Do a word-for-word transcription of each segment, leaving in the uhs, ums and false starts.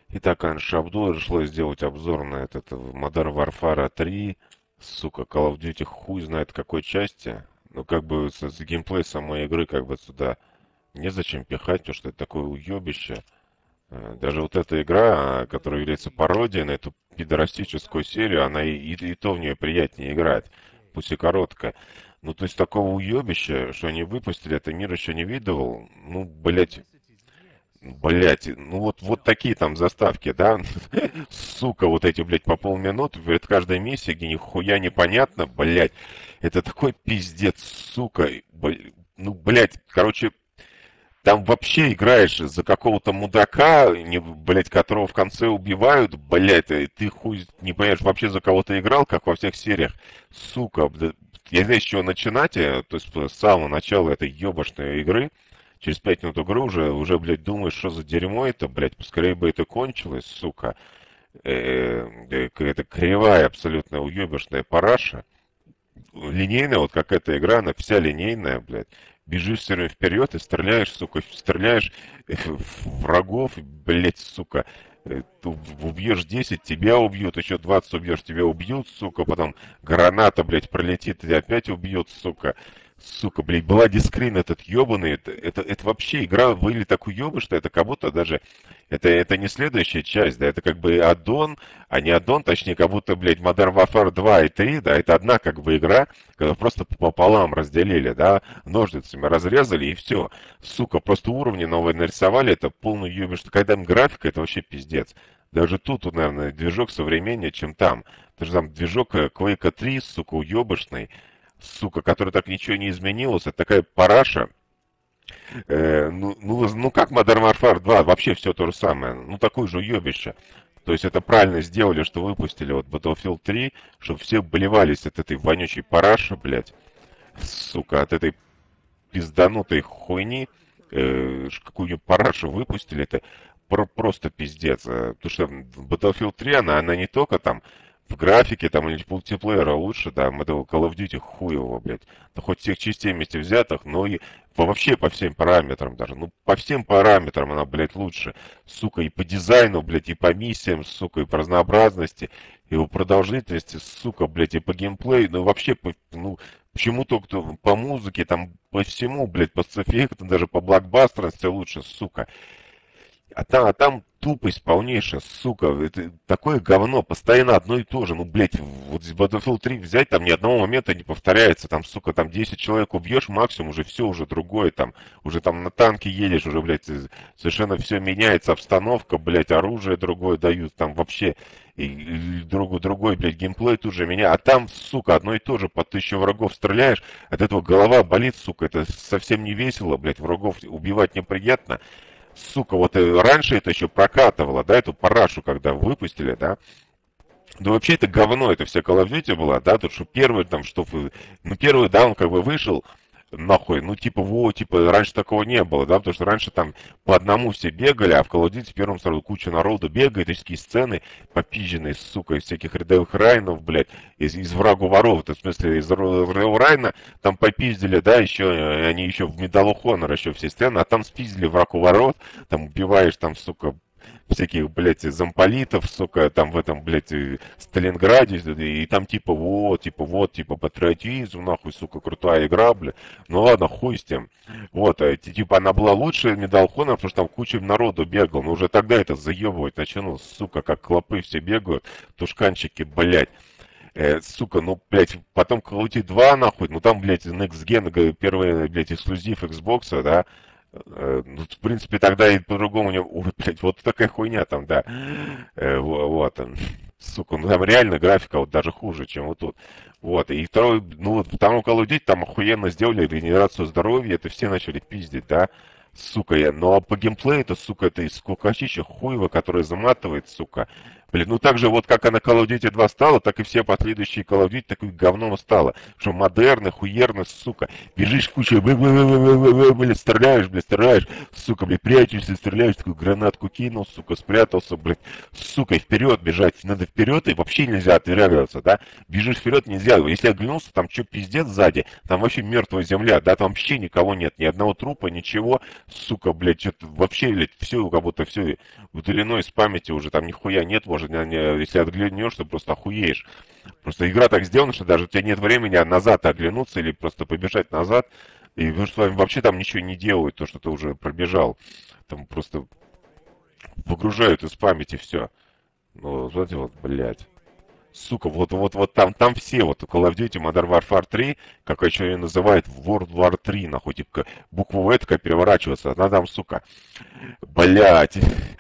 Итак, Анж Абдул решила сделать обзор на этот Modern Warfare три. Сука, Call of Duty хуй знает какой части. Ну, как бы с, с геймплей самой игры как бы сюда незачем пихать, потому что это такое уебище. Э, Даже вот эта игра, а, которая является пародией на эту пидорастическую серию, она и, и, и то в нее приятнее играть, пусть и короткая. Ну, то есть такого уебища, что они выпустили, это мир еще не видывал. Ну, блять, Блять, ну вот, вот такие там заставки, да? Сука, вот эти, блядь, по полминуты перед каждой миссией, где нихуя непонятно, блядь. Это такой пиздец, сука. Бл- Ну, блядь, короче, там вообще играешь за какого-то мудака, не, блядь, которого в конце убивают, блядь, и ты хуй не понимаешь вообще за кого ты играл, как во всех сериях. Сука, бля- я знаю, с чего начинать, э, то есть с самого начала этой ебашной игры. Через пять минут игры уже, уже, блядь, думаешь, что за дерьмо это, блядь, поскорее бы это кончилось, сука. Э, э, Это кривая, абсолютно уебышная параша. Линейная, вот как эта игра, она вся линейная, блядь. Бежишь все время вперед и стреляешь, сука, стреляешь в врагов, блядь, сука. Э, ты Убьешь десять, тебя убьют, еще двадцать убьешь, тебя убьют, сука, потом граната, блядь, пролетит, и опять убьет, сука. Сука, блядь, была дискрин этот ебаный, это, это, это вообще игра выглядит так уебы, что это как будто даже, это, это не следующая часть, да, это как бы аддон, а не аддон, точнее, как будто, блядь, Modern Warfare два и три, да, это одна как бы игра, когда просто пополам разделили, да, ножницами разрезали и все. Сука, просто уровни новые нарисовали, это полный ебиш, что когда им графика, это вообще пиздец. Даже тут, наверное, движок современнее, чем там. Даже там движок э, Quake три, сука, уебышный, сука, который так ничего не изменилось, это такая параша. Э, ну, ну, ну как Modern Warfare два, вообще все то же самое. Ну такое же уебище. То есть это правильно сделали, что выпустили вот Battlefield три, чтобы все болевались от этой вонючей параши, блядь. Сука, от этой пизданутой хуйни, э, ш- какую парашу выпустили, это про- просто пиздец. Э, Потому что Battlefield три, она, она не только там в графике там или мультиплеера лучше, да, мы этого Call of Duty хуево, блядь. Да хоть всех частей вместе взятых, но и по, вообще по всем параметрам даже. Ну, по всем параметрам она, блядь, лучше. Сука, и по дизайну, блядь, и по миссиям, сука, и по разнообразности, и по продолжительности, сука, блядь, и по геймплею, ну, вообще, по, ну, почему только по музыке, там, по всему, блядь, по спецэффектам, даже по блокбастерности лучше, сука. А там, а там тупость полнейшая, сука. Это такое говно, постоянно одно и то же. Ну, блядь, вот здесь Battlefield три взять, там ни одного момента не повторяется. Там, сука, там десять человек убьешь, максимум уже все уже другое. Там, уже там на танке едешь, уже, блядь, совершенно все меняется, обстановка, блядь, оружие другое дают. Там вообще и, и другой, другой, блядь, геймплей тут же меня. А там, сука, одно и то же, по тысяче врагов стреляешь, от этого голова болит, сука. Это совсем не весело, блядь, врагов убивать неприятно. Сука, вот э, раньше это еще прокатывало, да, эту парашу, когда выпустили, да. Да вообще это говно, это вся Call of Duty была, да, тут что первый там, что, ну первый, да, он как бы вышел, нахуй, ну типа, во, типа, раньше такого не было, да, потому что раньше там по одному все бегали, а в Call of Duty первым сразу куча народу бегает, и такие сцены попизженные, сука, из всяких рядовых Райнов, блядь, из, из врагу воров, это в смысле из рядового Райна, там попиздили, да, еще, э, они еще в Medal of Honor еще все сцены, а там спиздили враг у ворот, там убиваешь, там, сука, всяких, блядь, замполитов, сука, там в этом, блядь, э, Сталинграде, и там типа вот, типа вот, типа патриотизм, нахуй, сука, крутая игра, бля. Ну ладно, хуй с тем. Вот, а, ти- типа она была лучше Medal of Honor, потому что там куча народу бегал, но уже тогда это заебывать начало, сука, как клопы все бегают, тушканчики, блядь. Э, сука, ну, блядь, потом Call of Duty два, нахуй, ну там, блядь, Next Gen, г- первый, блядь, эксклюзив Xbox, да, Э, ну, в принципе, тогда и по-другому не... Ой, блядь, вот такая хуйня там, да. Э, во- вот, он. Сука, ну там реально графика вот даже хуже, чем вот тут. Вот, и второй, ну вот второму Call of Duty там охуенно сделали регенерацию здоровья, это все начали пиздить, да. Сука, я, ну а по геймплею это, сука, это из скукачища хуева, который заматывает, сука. Блин, ну так же вот как она Call of Duty два стала, так и все последующие Call of Duty такой говном стало. Что модерны, хуерны, сука. Бежишь куча, блин, стреляешь, блин, стреляешь, сука, блин, прячешься, стреляешь, такую гранатку кинул, сука, спрятался, блин, сука, и вперед бежать. Надо вперед, и вообще нельзя отвергаться, да. Бежишь вперед, нельзя. Если оглянулся, там что, пиздец сзади, там вообще мертвая земля, да, там вообще никого нет, ни одного трупа, ничего, сука, блядь, что-то вообще, блядь, все, как будто все удалено из памяти уже, там нихуя нет, может, не, не, если отглянешься, просто охуеешь. Просто игра так сделана, что даже у тебя нет времени назад оглянуться или просто побежать назад, и потому что вообще там ничего не делают, то, что ты уже пробежал. Там просто выгружают из памяти все. Ну, знаете, вот, блядь. Сука, вот, вот, вот там, там все, вот Call of Duty Modern Warfare три, как еще ее называют, World War три, нахуй, типа, буква В такая переворачивается, она там, сука, блять,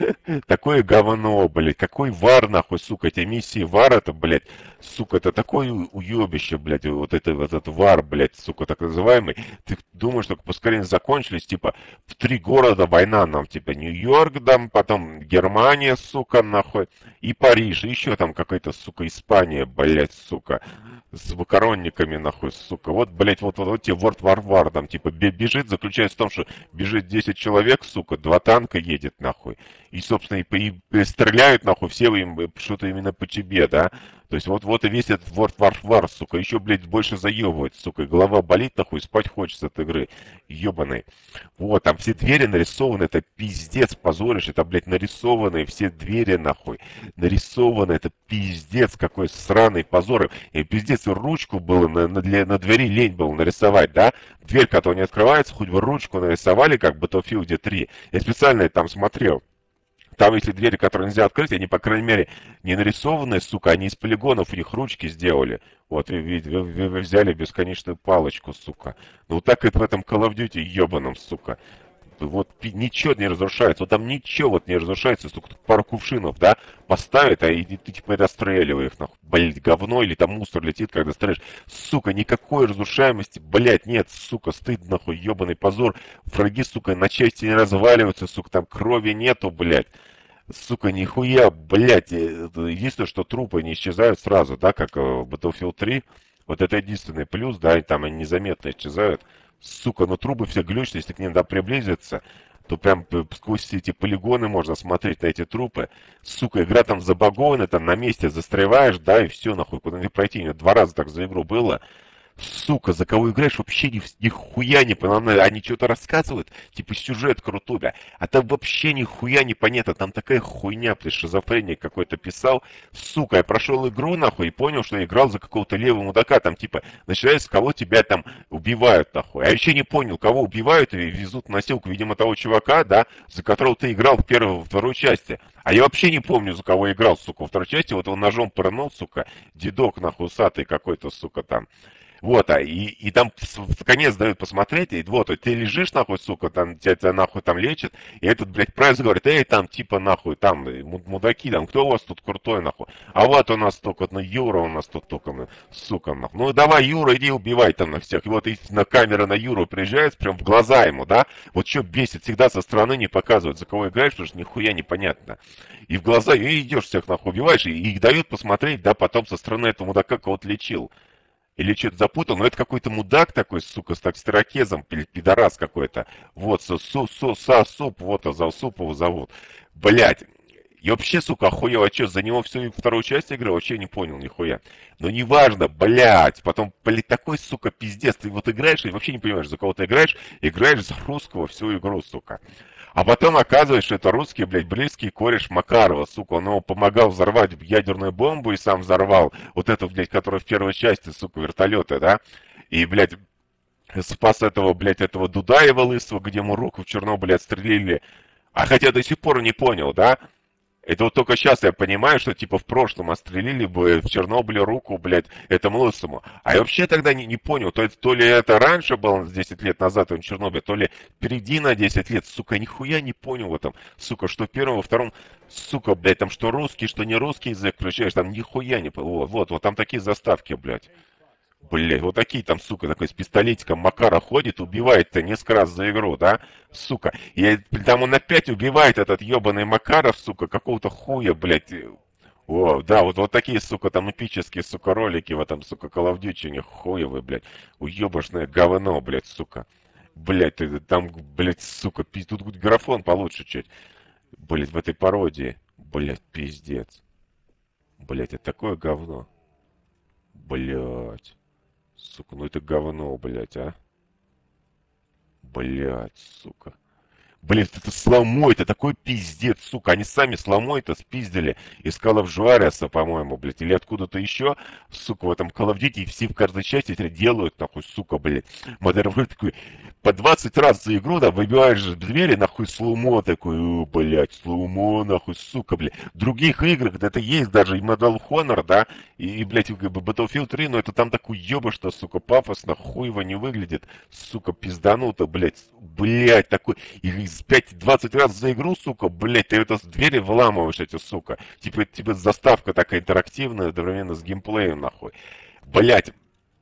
такое говно, блять, какой вар, нахуй, сука, эти миссии вар, это, блять, сука, это такое уебище, блять, вот это, вот этот вар, блять, сука, так называемый, ты думаешь, что поскорее закончились, типа, в три города война нам, типа, Нью-Йорк, там, потом Германия, сука, нахуй, и Париж, и еще там какая-то, сука, Испания, блять, сука, с макаронниками, нахуй, сука, вот, блять, вот, вот, вот тебе World War War, там, типа, бежит, заключается в том, что бежит десять человек, сука, два танка едет, нахуй, и, собственно, и, и, и стреляют, нахуй, все им что-то именно по тебе, да, то есть вот, вот и весь этот World War War, сука, еще, блядь, больше заебывает, сука, и голова болит, нахуй, спать хочется от игры, ебаный. Вот, там все двери нарисованы, это пиздец, позоришь, это, блядь, нарисованные все двери, нахуй, нарисованы, это пиздец, какой сраный позор, и пиздец, ручку было на, на, для, на двери лень было нарисовать, да, дверь, которая не открывается, хоть бы ручку нарисовали, как в Battlefield три, я специально там смотрел. Там, если двери, которые нельзя открыть, они, по крайней мере, не нарисованные, сука, они из полигонов, у них ручки сделали. Вот, вы, вы, вы, вы взяли бесконечную палочку, сука. Ну, вот так и в этом Call of Duty ебаном, сука. Вот ничего не разрушается, вот там ничего вот не разрушается, сука, пару кувшинов, да, поставят, а и ты, ты типа расстреливай их, нахуй, блядь, говно, или там мусор летит, когда стреляешь. Сука, никакой разрушаемости, блядь, нет, сука, стыд, нахуй, ебаный позор. Враги, сука, на части не разваливаются, сука, там крови нету, блядь. Сука, нихуя, блядь, единственное, что трупы не исчезают сразу, да, как в Battlefield три. Вот это единственный плюс, да, и там они незаметно исчезают. Сука, ну трубы все глючные, если к ним да приблизиться, то прям сквозь эти полигоны можно смотреть на эти трупы. Сука, игра там забагована, там на месте застреваешь, да, и все, нахуй, куда не пройти. Мне два раза так за игру было. Сука, за кого играешь, вообще ни, нихуя не понятно. Они что-то рассказывают, типа сюжет крутой, бля. А там вообще нихуя не понятно. Там такая хуйня, ты шизофреник какой-то писал. Сука, я прошел игру, нахуй, и понял, что я играл за какого-то левого мудака. Там, типа, начинается, с кого тебя там убивают, нахуй. А я еще не понял, кого убивают и везут носилку, видимо, того чувака, да, за которого ты играл в первой, во второй части. А я вообще не помню, за кого я играл, сука, во второй части. Вот он ножом пырнул, сука, дедок, нахуй, усатый какой-то, сука, там. Вот, а и, и там в конец дают посмотреть, и вот, и ты лежишь, нахуй, сука, там тебя, тебя нахуй там лечат, и этот, блядь, прайс говорит, эй, там, типа, нахуй, там, мудаки, там, кто у вас тут крутой, нахуй? А вот у нас только, ну, Юра у нас тут только, сука, нахуй. Ну, давай, Юра, иди убивай там на всех. И вот и на камера на Юру приезжает, прям в глаза ему, да? Вот что бесит, всегда со стороны не показывают, за кого играешь, потому что нихуя непонятно. И в глаза, и идешь всех, нахуй, убиваешь, и их дают посмотреть, да, потом со стороны этого мудака кого-то лечил. Или что-то запутал, но это какой-то мудак такой, сука, с так с таракезом, пидорас какой-то. Вот, су, су, су, са, суп, вот, а за суп его зовут. Блять. И вообще, сука, охуел, а что, за него всю вторую часть игры вообще не понял нихуя. Но неважно, блять. Потом, блять, такой, сука, пиздец. Ты вот играешь и вообще не понимаешь, за кого ты играешь. Играешь за русского всю игру, сука. А потом оказывается, что это русский, блядь, близкий кореш Макарова, сука. Он ему помогал взорвать ядерную бомбу и сам взорвал. Вот эту, блядь, которая в первой части, сука, вертолеты, да? И, блядь, спас этого, блядь, этого Дудаева лысого, где ему руку в Чернобыле отстрелили. А хотя до сих пор не понял, да? Это вот только сейчас я понимаю, что типа в прошлом отстрелили бы в Чернобыле руку, блядь, этому лысому. А я вообще тогда не, не понял, то, то ли это раньше было десять лет назад в Чернобыле, то ли впереди на десять лет. Сука, нихуя не понял в этом. Сука, что в первом, во втором, сука, блядь, там что русский, что не русский язык включаешь, там нихуя не понял. Вот, вот, вот там такие заставки, блядь. Блять, вот такие там, сука, такой с пистолетиком Макара ходит, убивает-то несколько раз за игру, да, сука. И там он опять убивает этот ебаный Макаров, сука, какого-то хуя, блядь. О, да, вот, вот такие, сука, там эпические, сука, ролики в этом, сука, Call of Duty у них хуевые, блядь. Уебошное говно, блядь, сука. Блядь, ты там, блядь, сука, пи- тут хоть графон получше чуть. Блядь, в этой пародии. Блядь, пиздец. Блядь, это такое говно. Блядь. Сука, ну это говно, блядь, а. Блядь, сука. Блин, это сломой, это такой пиздец, сука. Они сами сломой-то спиздили из Call of Juarez, по-моему, блядь, или откуда-то еще, сука, в этом Call of Duty, и все в каждой части это делают, нахуй, сука, блядь. Modern Warfare такой, по двадцать раз за игру, да, выбиваешь же двери, нахуй, слоумо такой, о, блядь, слоумо, нахуй, сука, блядь. В других играх, да, это есть даже и Medal of Honor, да, и, и, блядь, как бы Battlefield три, но это там такой ебо, что, сука, пафосно, хуево не выглядит, сука, пиздануто, блядь, блядь, такой, и пять двадцать раз за игру, сука, блядь, ты это с двери выламываешь, эти, сука. Типа, тебе заставка такая интерактивная, одновременно с геймплеем, нахуй. Блядь,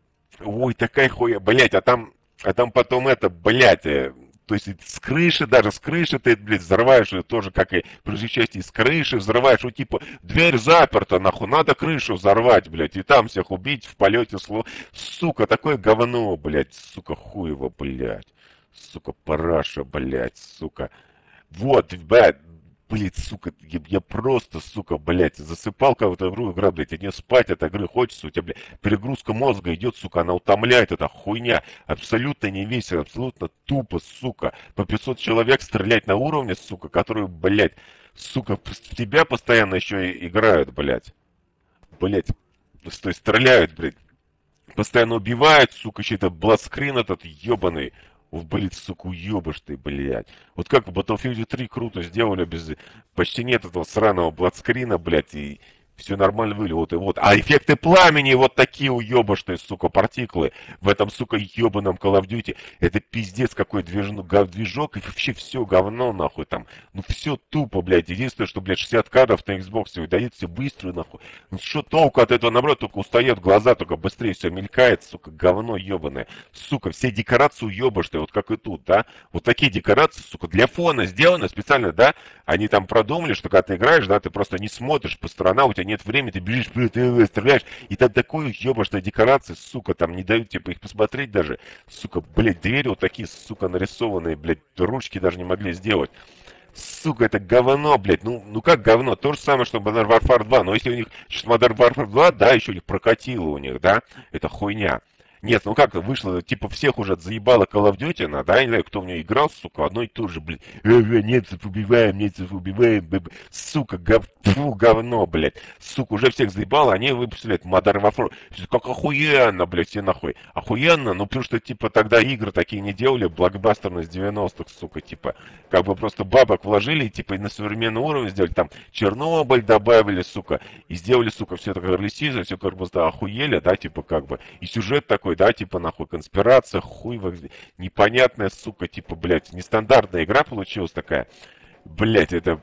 ой, такая хуя, блядь, а там, а там потом это, блядь, э, то есть с крыши, даже с крыши ты, блядь, взрываешь ее тоже, как и в предыдущей части, с крыши взрываешь, ну, типа, дверь заперта, нахуй, надо крышу взорвать, блядь, и там всех убить в полете, сло... сука, такое говно, блядь, сука, хуево, блядь, сука, параша, блядь, сука, вот, блядь, блядь, сука, я, я просто, сука, блядь, засыпал кого-то в игру, игра, блядь, и не спать от игры хочется, у тебя, блядь, перегрузка мозга идет, сука, она утомляет, эта хуйня, абсолютно не весело, абсолютно тупо, сука, по пятьсот человек стрелять на уровне, сука, которые, блядь, сука, в тебя постоянно еще и играют, блядь, блядь, то есть стреляют, блядь, постоянно убивают, сука, еще это бладскрин этот ебаный. Ух, блядь, сука, уебыш ты, блядь. Вот как в Battlefield три круто сделали, без... почти нет этого сраного бладскрина, блядь, и все нормально выглядело. Вот, и вот. А эффекты пламени вот такие уебышные, сука, партиклы в этом, сука, ебаном Call of Duty. Это пиздец какой движ... гов... движок, и вообще все говно, нахуй, там. Ну все тупо, блядь. Единственное, что, блядь, шестьдесят кадров на Xbox выдает все быстро, нахуй. Ну что толку от этого, наоборот, только устает глаза, только быстрее все мелькает, сука, говно ебаное. Сука, все декорации уебышные, вот как и тут, да. Вот такие декорации, сука, для фона сделаны специально, да. Они там продумали, что когда ты играешь, да, ты просто не смотришь по сторонам, у тебя нет времени, ты бежишь, ты стреляешь, и там такой ебашная декорация, сука, там не дают типа их посмотреть даже, сука, блядь, двери вот такие, сука, нарисованные, блядь, ручки даже не могли сделать. Сука, это говно, блядь. Ну, ну как говно? То же самое, что Modern Warfare два. Но если у них сейчас Modern Warfare два, да, еще у них прокатило у них, да, это хуйня. Нет, ну как вышло, типа всех уже заебало Call of Duty, на, да, я не знаю, кто в нее играл, сука, одно и то же, блядь, э, э, немцев убиваем, немцев убиваем, б, б. Сука, гов, фу, говно, блядь, сука, уже всех заебало, они выпустили это Modern Warfare, как охуенно, блядь, все нахуй, охуенно, ну потому что, типа, тогда игры такие не делали, блокбастерные с девяностых, сука, типа, как бы просто бабок вложили, типа, и на современный уровень сделали, там, Чернобыль добавили, сука, и сделали, сука, все это как релизизм, все как бы, да, охуели, да, типа, как бы, и сюжет такой, да, типа, нахуй, конспирация, хуй, непонятная, сука, типа, блядь, нестандартная игра получилась такая, блядь, это,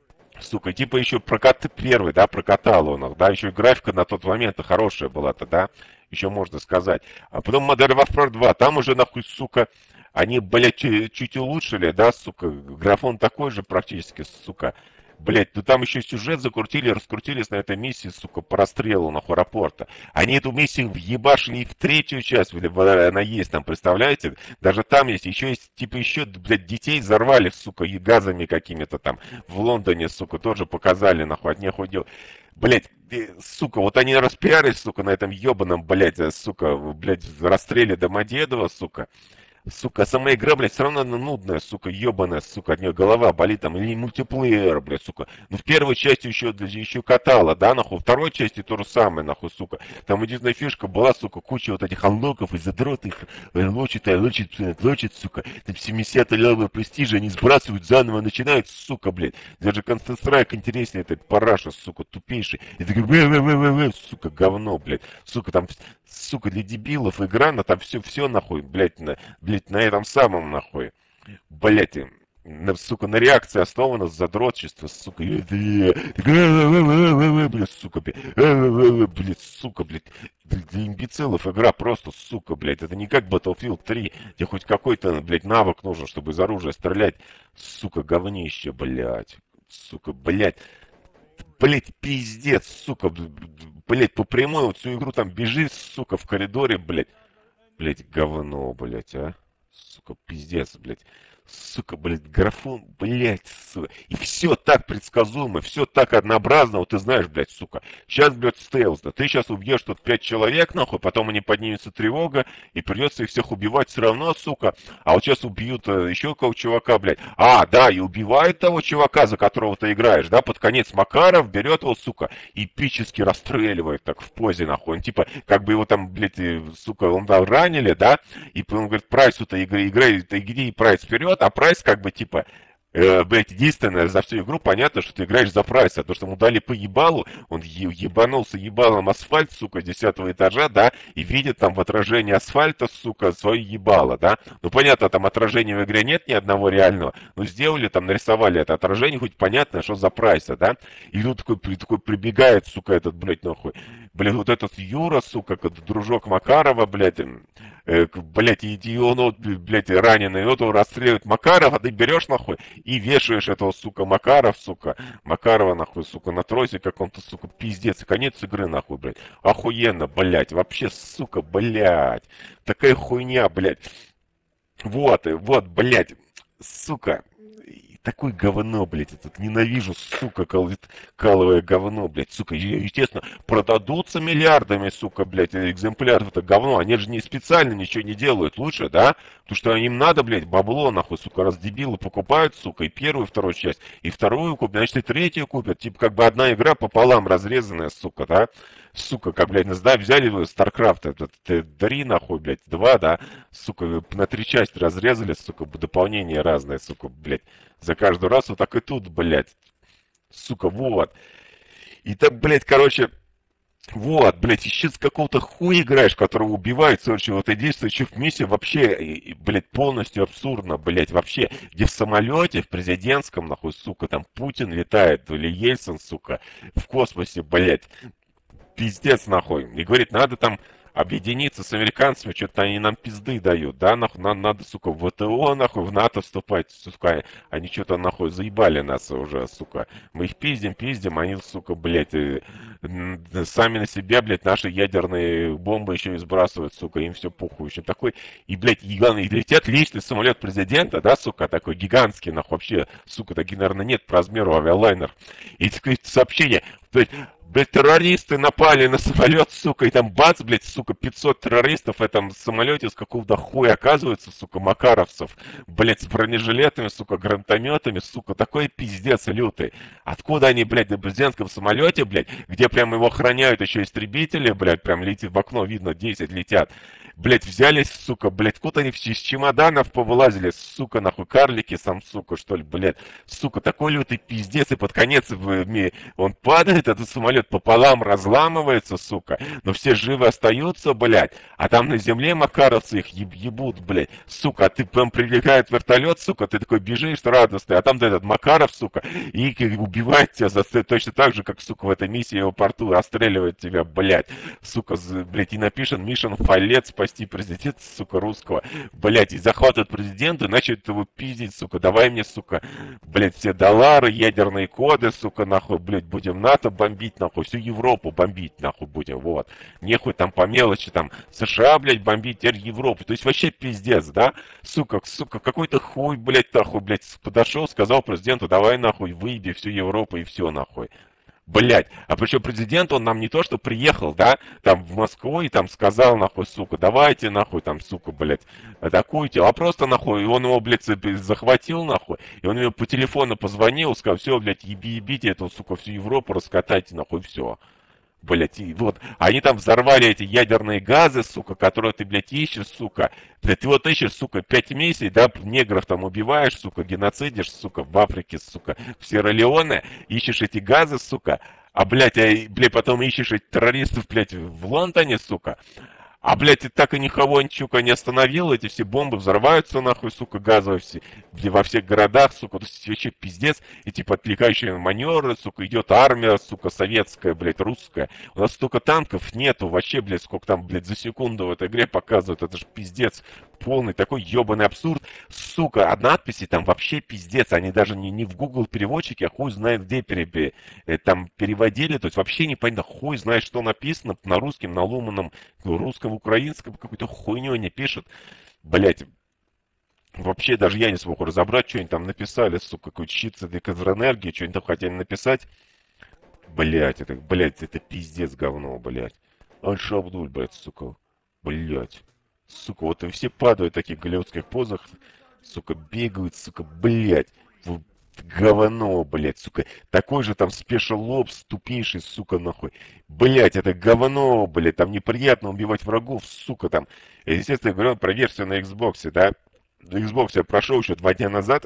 сука, типа, еще прокат первый, да, прокатал он их, да, еще и графика на тот момент хорошая была-то, да, еще можно сказать, а потом Modern Warfare два, там уже, нахуй, сука, они, блядь, чуть, чуть улучшили, да, сука, графон такой же практически, сука, блять, ну там еще сюжет закрутили, раскрутились на этой миссии, сука, по расстрелу нахуй аэропорта. Они эту миссию въебашили и в третью часть, она есть там, представляете? Даже там есть, еще есть, типа, еще, блядь, детей взорвали, сука, и газами какими-то там в Лондоне, сука, тоже показали, нахуй, от нехуй дел. Блять, сука, вот они распиарились, сука, на этом ебаном, блядь, сука, блядь, расстреле Домодедово, сука. Сука, сама игра, блядь, все равно она нудная, сука, ебаная, сука, от нее голова болит, там, или мультиплеер, блядь, сука. Ну, в первой части еще, еще катала, да, нахуй, в второй части то же самое, нахуй, сука. Там единственная фишка была, сука, куча вот этих анлоков и задротых, лочит, лочит, лочит, сука. Там семидесятый левый престижа, они сбрасывают, заново начинают, сука, блядь. Даже Counter-Strike интереснее, этот параша, сука, тупейший. И такой, вэ-вэ-вэ-вэ, сука, говно, блядь. Сука, там, сука, для дебилов игра, на там все, все, нахуй, блядь, на, блядь, на этом самом, нахуй, блядь, на, сука, на реакции основано задротчество, сука, блядь, сука, блядь, сука, блядь, для имбецилов игра просто, сука, блядь, это не как Battlefield три, где хоть какой-то, блядь, навык нужен, чтобы из оружия стрелять, сука, говнище, блядь, сука, блядь, блядь, пиздец, сука, блядь, по прямой вот всю игру там бежишь, сука, в коридоре, блядь. Блядь, говно, блядь, а. Сука, пиздец, блядь. Сука, блядь, графон, блядь, сука. И все так предсказуемо, все так однообразно, вот ты знаешь, блядь, сука. Сейчас, блядь, стелс, да ты сейчас убьешь тут пять человек, нахуй, потом они поднимется тревога, и придется их всех убивать все равно, сука. А вот сейчас убьют э, еще какого чувака, блядь. А, да, и убивают того чувака, за которого ты играешь, да, под конец Макаров берет его, сука, эпически расстреливает так в позе, нахуй. Он типа, как бы его там, блядь, э, сука, он там ранили, да, и он говорит, Прайсу-то играй, играй, иди и Прайс вперед, а Прайс как бы типа, э, блядь, единственное, за всю игру понятно, что ты играешь за Прайса, потому что ему дали по ебалу, он ебанулся ебалом асфальт, сука, десятого этажа, да, и видит там в отражении асфальта, сука, свое ебало, да. Ну, понятно, там отражения в игре нет ни одного реального, но сделали, там, нарисовали это отражение, хоть понятно, что за Прайса, да. И тут такой, такой прибегает, сука, этот, блядь, нахуй, блядь, вот этот Юра, сука, дружок Макарова, блядь, э, блядь, и, и он, вот, блядь, раненый, вот он расстреливает Макарова, ты берешь, нахуй, и вешаешь этого, сука, Макаров, сука, Макарова, нахуй, сука, на тросе каком-то, сука, пиздец, и конец игры, нахуй, блядь, охуенно, блядь, вообще, сука, блядь, такая хуйня, блядь, вот, вот, блядь, сука, такое говно, блядь, этот ненавижу, сука, кал- каловое говно, блядь, сука, и, естественно, продадутся миллиардами, сука, блядь, экземпляров это говно, они же не специально ничего не делают лучше, да, потому что им надо, блядь, бабло, нахуй, сука, раз дебилы покупают, сука, и первую, и вторую часть, и вторую купят, значит, и третью купят, типа, как бы одна игра пополам разрезанная, сука, да, сука, как, блядь, да, взяли вы StarCraft, этот, три, нахуй, блядь, два, да, сука, на три части разрезали, сука, дополнение разное, сука, блядь, за каждый раз вот так и тут, блядь, сука, вот. И так, блядь, короче, вот, блядь, еще с какого-то хуя играешь, которого убивают, короче, вот и действующих в миссии вообще, и, блядь, полностью абсурдно, блядь, вообще, где в самолете, в президентском, нахуй, сука, там Путин летает, или Ельцин, сука, в космосе, блядь, пиздец, нахуй, и говорит, надо там объединиться с американцами, что-то они нам пизды дают, да, нахуй, нам надо, сука, в ВТО, нахуй, в НАТО вступать, сука, они что-то, нахуй, заебали нас уже, сука, мы их пиздим, пиздим, они, сука, блядь, э, сами на себя, блядь, наши ядерные бомбы еще и сбрасывают, сука, им все похуй, еще такой, и, блядь, и, и летят личный самолет президента, да, сука, такой гигантский, нахуй, вообще, сука, такие, наверное, нет по размеру авиалайнер, и такое сообщение, блядь, Блядь, террористы напали на самолет, сука, и там бац, блядь, сука, пятьсот террористов в этом самолете с какого-то хуя оказывается, сука, макаровцев, блядь, с бронежилетами, сука, гранатометами, сука, такой пиздец лютый. Откуда они, блядь, на президентском самолете, блядь, где прям его охраняют еще истребители, блядь, прям летит в окно, видно, десять летят. Блять, взялись, сука, блять, куда они все из чемоданов повылазили, сука, нахуй, карлики, сам, сука, что ли, блядь, сука, такой лютый пиздец, и под конец в, он падает, этот самолет пополам разламывается, сука, но все живы остаются, блядь, а там на земле макаровцы их еб, ебут, блядь, сука, а ты прям прилетает вертолет, сука, ты такой бежишь радостный, а там этот Макаров, сука, и убивает тебя за точно так же, как, сука, в этой миссии в порту расстреливает тебя, блядь, сука, блядь, и напишет Мишин Фалет, спасти президента, сука, русского, блядь, и захватывают президента, начали его пиздить, сука, давай мне, сука, блядь, все доллары, ядерные коды, сука, нахуй, блядь, будем НАТО бомбить, нахуй, всю Европу бомбить, нахуй, будем, вот, нехуй там по мелочи, там, США, блядь, бомбить, теперь Европу, то есть вообще пиздец, да, сука, сука, какой-то хуй, блядь, нахуй, блядь, подошел, сказал президенту, давай, нахуй, выеби всю Европу и все, нахуй. Блять, а причем президент, он нам не то, что приехал, да, там в Москву и там сказал, нахуй, сука, давайте, нахуй, там, сука, блядь, атакуйте, а просто, нахуй, и он его, блядь, захватил, нахуй, и он ему по телефону позвонил, сказал, все, блядь, еби, ебите эту, сука, всю Европу, раскатайте, нахуй, все. Блять, и вот, они там взорвали эти ядерные газы, сука, которые ты, блядь, ищешь, сука. Блядь, ты вот ищешь, сука, пять месяцев, да, негров там убиваешь, сука, геноцидишь, сука, в Африке, сука, в Сьерра-Леоне, ищешь эти газы, сука, а, блядь, а, блядь, потом ищешь этих террористов, блядь, в Лондоне, сука. А, блядь, и так и никого ничего не остановило, эти все бомбы взрываются, нахуй, сука, газовые все, где во всех городах, сука, то есть вообще пиздец, эти подвлекающие маневры, сука, идет армия, сука, советская, блядь, русская. У нас столько танков нету, вообще, блядь, сколько там, блядь, за секунду в этой игре показывают, это же пиздец. Полный такой ебаный абсурд. Сука, а надписи там вообще пиздец. Они даже не, не в Google переводчике, а хуй знает где пере, э, там переводили. То есть вообще непонятно, хуй знает, что написано на русском, на ломаном, русском, украинском, какую-то хуйню они пишут. Блять, вообще даже я не смог разобрать, что они там написали, сука, какой-то щит с этой Казэнергии, что они там хотели написать. Блять, это, блять, это пиздец говно, блять. Аль-Шабдуль, блять, сука. Блять. Сука, вот и все падают в таких голливудских позах, сука, бегают, сука, блядь, в говно, блядь, сука, такой же там спешл лобс, тупейший, сука, нахуй, блядь, это говно, блядь, там неприятно убивать врагов, сука, там, и, естественно, я говорю про версию на Xbox, да, на Xbox я прошел еще два дня назад,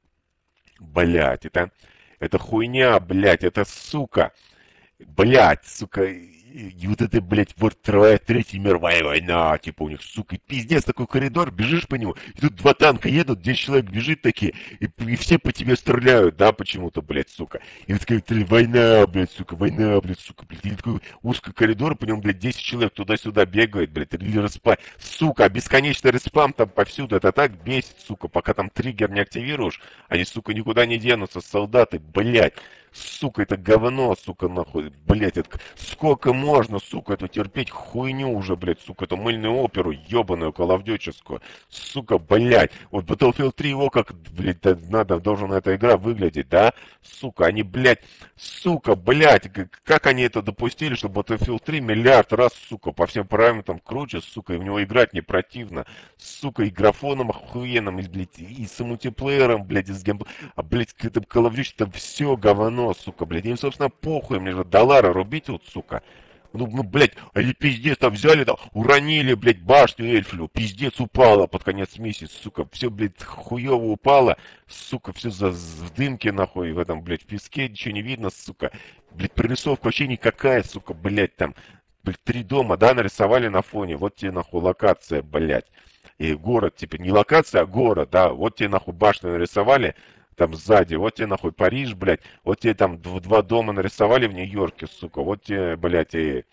блядь, это, это хуйня, блядь, это, сука, блядь, сука, и вот это, блядь, вот вторая, третья мировая война, типа у них, сука, пиздец, такой коридор, бежишь по нему, и тут два танка едут, десять человек бежит такие, и, и все по тебе стреляют, да, почему-то, блядь, сука. И вот такая война, блядь, сука, война, блядь, сука, блядь, и такой узкий коридор, по нему, блядь, десять человек туда-сюда бегает, блядь, или респа, сука, бесконечный респам там повсюду, это так бесит, сука, пока там триггер не активируешь, они, сука, никуда не денутся, солдаты, блядь. Сука, это говно, сука, нахуй, блять, это... Сколько можно, сука, это терпеть хуйню уже, блять, сука, эту мыльную оперу, ебаную, коловдеческую, сука, блять. Вот Battlefield три, его как, блять, надо, должна эта игра выглядеть, да? Сука, они, блять, сука, блять, как они это допустили, что Battlefield три миллиард раз, сука, по всем параметрам круче, сука, и в него играть не противно, сука, и графоном охуенным, и, блять, и с мультиплеером, блять, и с геймплеем, а, блять, это Call of Duty, там все говно, сука, блядь, им, собственно, похуй, мне же доллары рубить вот, сука. Ну, ну, блядь, они пиздец там взяли, там, уронили, блядь, башню Эльфлю, пиздец упала под конец месяца, сука, все, блядь, хуево упало, сука, все за, в дымке, нахуй, в этом, блядь, в песке, ничего не видно, сука, блядь, прорисовка вообще никакая, сука, блядь, там, блядь, три дома, да, нарисовали на фоне, вот тебе, нахуй, локация, блядь, и город, типа, не локация, а город, да, вот тебе, нахуй, башню нарисовали, там сзади, вот тебе нахуй Париж, блядь, вот тебе там два дома нарисовали в Нью-Йорке, сука, вот тебе, блядь, и...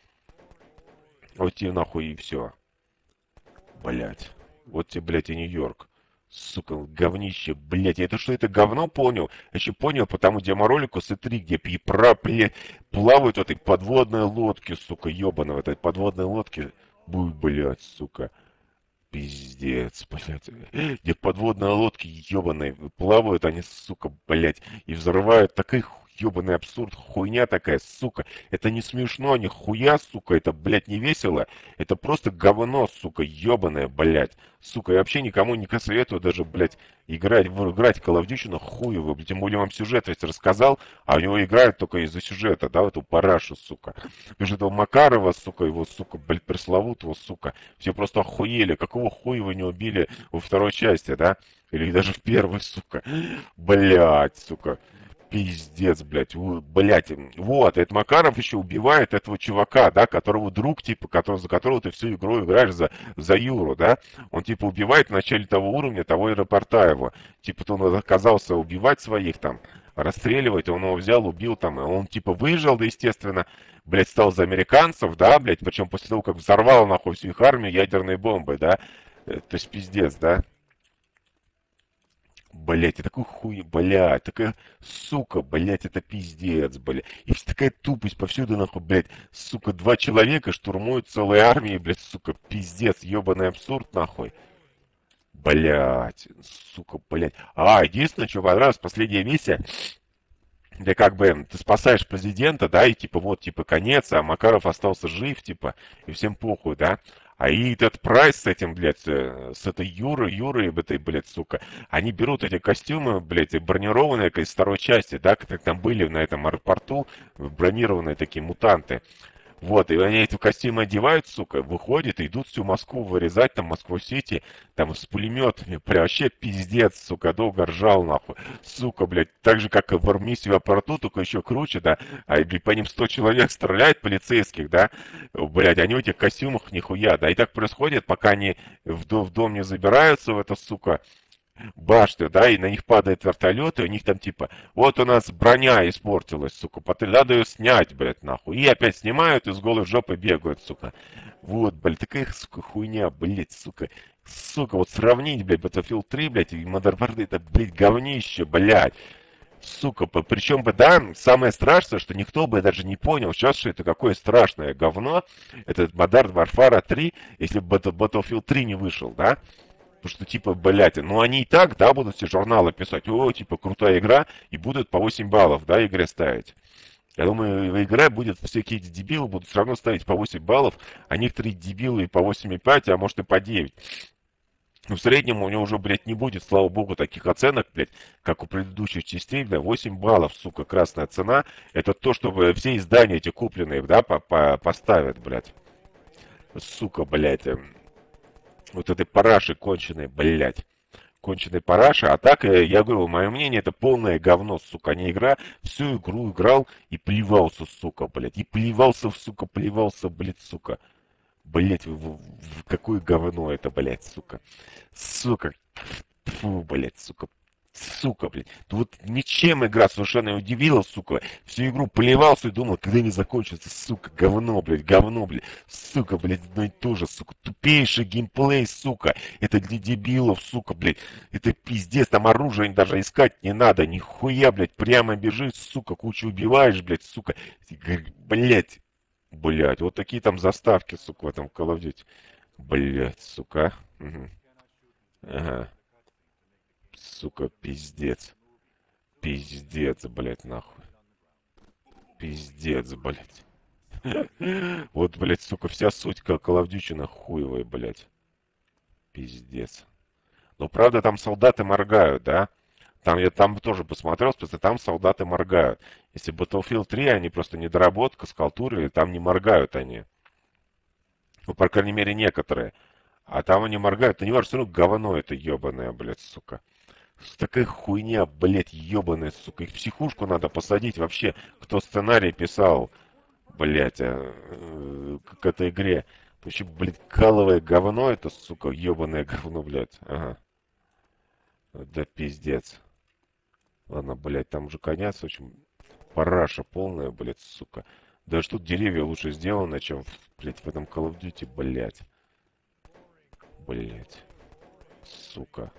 Вот тебе нахуй и все, блядь. Вот тебе, блядь, и Нью-Йорк. Сука, говнище, блядь. Я это что, это говно понял? Я еще понял по тому деморолику с и три, где пра, блядь, плавают в этой подводной лодке, сука, ебаной, в этой подводной лодке. Буй, блядь, сука. Пиздец, блядь. Где подводные лодки ебаные плавают, они, сука, блядь, и взрывают такой ебаный абсурд, хуйня такая, сука. Это не смешно, ни хуя, сука, это, блядь, не весело. Это просто говно, сука, ебаное, блядь. Сука, я вообще никому не советую даже, блядь, играть, в, играть в Call of Duty, но хуево, блядь, тем более вам сюжет весь рассказал, а у него играют только из-за сюжета, да, в эту парашу, сука. Потому что этого Макарова, сука, его, сука, блядь, пресловутого, сука, все просто охуели, какого хуя вы не убили во второй части, да, или даже в первой, сука, блядь, сука. Пиздец, блядь, блядь, вот, этот Макаров еще убивает этого чувака, да, которого друг, типа, который, за которого ты всю игру играешь за, за Юру, да, он, типа, убивает в начале того уровня, того аэропорта его, типа, то он оказался убивать своих, там, расстреливать, он его взял, убил, там, он, типа, выжил, да, естественно, блядь, стал за американцев, да, блядь, причем после того, как взорвал, нахуй, всю их армию ядерной бомбой, да, то есть пиздец, да. Блять, я такой хуй, блять, такая сука, блять, это пиздец, блять. И вся такая тупость повсюду, нахуй, блять, сука, два человека штурмуют целые армии, блять, сука, пиздец, ебаный абсурд, нахуй. Блять, сука, блять. А, единственное, что понравилось, последняя миссия, где как бы ты спасаешь президента, да, и типа вот, типа конец, а Макаров остался жив, типа, и всем похуй, да. А и этот Прайс с этим, блядь, с этой Юрой, Юрой, этой, блядь, сука, они берут эти костюмы, блядь, бронированные, из второй части, да, как там были на этом аэропорту, бронированные такие мутанты. Вот, и они эти костюмы одевают, сука, выходят и идут всю Москву вырезать, там, Москву-Сити, там, с пулеметами, прям вообще пиздец, сука, долго ржал, нахуй, сука, блядь, так же, как и в Армисе в аэропорту, только еще круче, да, а, блядь, по ним сто человек стреляет, полицейских, да, блядь, они в этих костюмах нихуя, да, и так происходит, пока они в, дом, в дом не забираются, в это, сука, башню, да, и на них падают вертолеты, у них там типа, вот у нас броня испортилась, сука, надо ее снять, блядь, нахуй. И опять снимают и с голой жопы бегают, сука. Вот, блядь, такая, сука, хуйня, блядь, сука. Сука, вот сравнить, блядь, Battlefield три, блядь, и Modern Warfare, это, блядь, говнище, блядь. Сука, причем бы, да, самое страшное, что никто бы даже не понял сейчас, что это какое страшное говно, это Modern Warfare три, если бы Battlefield три не вышел, да. Потому что, типа, блядь, ну они и так, да, будут все журналы писать, о, типа, крутая игра, и будут по восемь баллов, да, игре ставить. Я думаю, в игре будет, всякие эти дебилы будут все равно ставить по восемь баллов, а некоторые дебилы и по восемь и пять, а может и по девять. Но в среднем у него уже, блядь, не будет, слава богу, таких оценок, блядь, как у предыдущих частей, да, восемь баллов, сука, красная цена. Это то, чтобы все издания эти купленные, да, по -по поставят, блядь. Сука, блядь. Вот этой параши конченой, блядь. Конченой параши. А так, я говорю, мое мнение, это полное говно, сука. Не игра. Всю игру играл и плевался, сука, блядь. И плевался, сука, плевался, блядь, сука. Блядь, в, в, в какое говно это, блядь, сука. Сука. Фу, блядь, сука. Сука, блядь. Ну вот ничем игра совершенно удивила, сука. Всю игру плевался и думал, когда не закончится, сука, говно, блядь, говно, блядь. Сука, блядь, одно и то же, сука. Тупейший геймплей, сука. Это для дебилов, сука, блядь. Это пиздец, там оружие даже искать не надо. Нихуя, блядь, прямо бежишь, сука, кучу убиваешь, блядь, сука. Блядь. Блядь, вот такие там заставки, сука, в этом Call of Duty. Блядь, сука. Угу. Ага. Сука, пиздец. Пиздец, блядь, нахуй. Пиздец, блядь. Вот, блядь, сука, вся суть Call of Duty хуевая, блядь. Пиздец. Но правда там солдаты моргают, да? Там я там тоже посмотрел, просто там солдаты моргают. Если Battlefield три, они просто недоработка с халтурой, там не моргают они. Ну, по крайней мере, некоторые. А там они моргают. Ты не можешь, все равно говно это ебаное, блядь, сука. Такая хуйня, блядь, ебаная, сука. Их в психушку надо посадить вообще. Кто сценарий писал, блядь, а, э, к этой игре. Вообще, блядь, каловое говно это, сука, ебаное говно, блядь. Ага. Да пиздец. Ладно, блядь, там уже конец, очень параша полная, блядь, сука. Даже тут деревья лучше сделаны, чем, блядь, в этом Call of Duty, блядь. Блядь. Сука.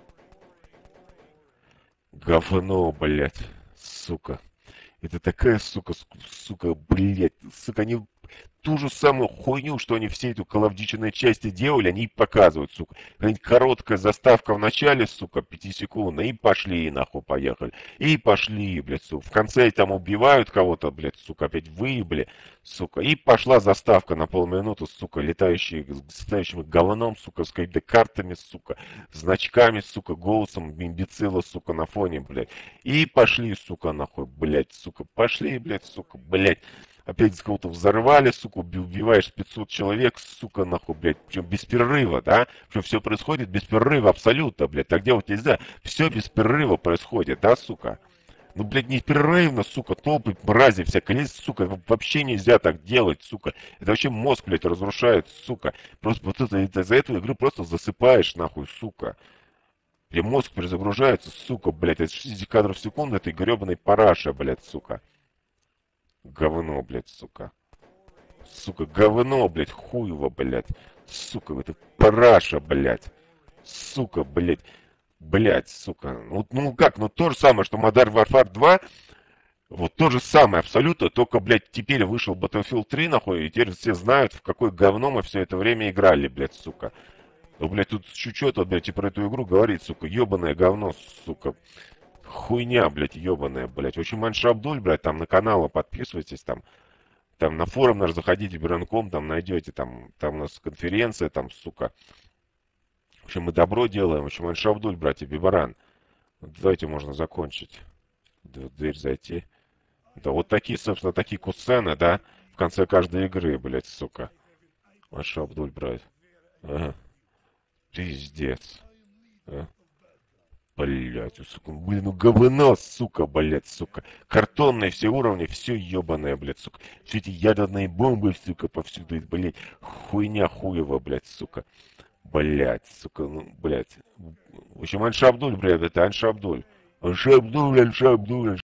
Говно, блядь. Сука. Это такая, сука, сука, блядь. Сука, они ту же самую хуйню, что они все эту Call of Duty части делали, они и показывают, сука. Какая-нибудь короткая заставка в начале, сука, пяти секунд, и пошли, и нахуй поехали. И пошли, блядь, сука. В конце там убивают кого-то, блядь, сука, опять выебли, сука. И пошла заставка на полминуты, сука, летающие, с летающим говном, сука, с какими-то картами, сука, значками, сука, голосом имбецила, сука, на фоне, блядь. И пошли, сука, нахуй, блядь, сука, пошли, блядь, сука, блядь. Опять кого-то взорвали, сука, убиваешь пятьсот человек, сука, нахуй, блядь. Причем без перерыва, да? Причем все происходит без перерыва абсолютно, блядь. Так делать нельзя. Все без перерыва происходит, да, сука? Ну, блядь, непрерывно, сука, толпы мрази всякой лезть, сука. Вообще нельзя так делать, сука. Это вообще мозг, блядь, разрушает, сука. Просто вот это, это, за эту игру просто засыпаешь, нахуй, сука. И мозг перезагружается, сука, блядь. Это шестьдесят кадров в секунду, это гребаный параша, блядь, сука. Говно, блядь, сука. Сука, говно, блядь, хуево, блядь. Сука, это параша, блядь. Сука, блядь. Блядь, сука. Ну, ну как, ну то же самое, что Modern Warfare два. Вот то же самое абсолютно, только, блядь, теперь вышел Battlefield три, нахуй, и теперь все знают, в какое говно мы все это время играли, блядь, сука. Ну, блядь, тут чуть-чуть, вот, блядь, и про эту игру говорит, сука, ебаное говно, сука. Хуйня, блядь, ебаная, блядь. Очень Манша Абдуль, блядь, там на каналы подписывайтесь, там, там на форум наш заходите, Бранком, там найдете, там, там у нас конференция, там, сука. В общем, мы добро делаем. В общем, Манша Абдуль, братья, Бибаран. Давайте можно закончить. В дверь зайти. Да, вот такие, собственно, такие кусцены, да, в конце каждой игры, блядь, сука. Маша Абдуль, брать. Ага. Пиздец. А? Блять, сука, блин, ну говно, сука, блять, сука. Картонные все уровни, все ебаное, блять, сука. Все эти ядерные бомбы, сука, повсюду, блять. Хуйня хуева, блять, сука. Блять, сука, ну, блять. В общем, Анша Абдуль, блядь, это Анша Абдуль. Анша Абдуль, Анша Абдуль,